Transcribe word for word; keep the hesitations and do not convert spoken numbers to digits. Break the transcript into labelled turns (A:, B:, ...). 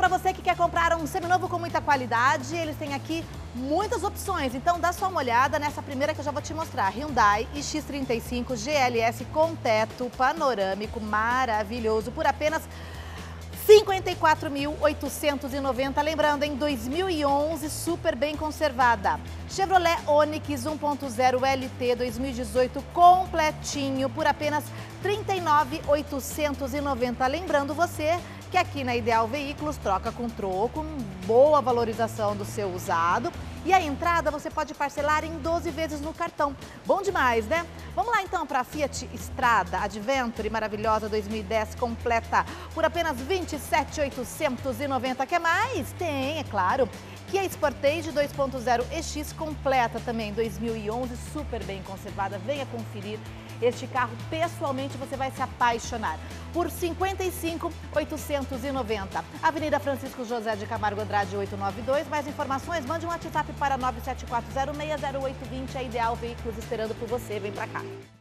A: para você que quer comprar um seminovo com muita qualidade, eles têm aqui muitas opções. Então dá só uma olhada nessa primeira que eu já vou te mostrar. Hyundai i x trinta e cinco G L S com teto panorâmico maravilhoso por apenas cinquenta e quatro mil oitocentos e noventa, lembrando, em dois mil e onze, super bem conservada. Chevrolet Onix um ponto zero L T dois mil e dezoito completinho por apenas trinta e nove mil oitocentos e noventa. Lembrando você que aqui na Ideal Veículos troca com troco, boa valorização do seu usado. E a entrada você pode parcelar em doze vezes no cartão. Bom demais, né? Vamos lá então para a Fiat Strada Adventure maravilhosa dois mil e dez completa por apenas vinte e sete mil oitocentos e noventa. Quer mais? Tem, é claro. Kia Sportage dois ponto zero E X completa também dois mil e onze, super bem conservada. Venha conferir este carro pessoalmente, você vai se apaixonar. Por cinquenta e cinco mil oitocentos e noventa. Avenida Francisco José de Camargo Andrade oitocentos e noventa e dois. Mais informações, mande um WhatsApp para nove sete quatro zero seis zero oito dois zero. A Ideal Veículos esperando por você. Vem pra cá.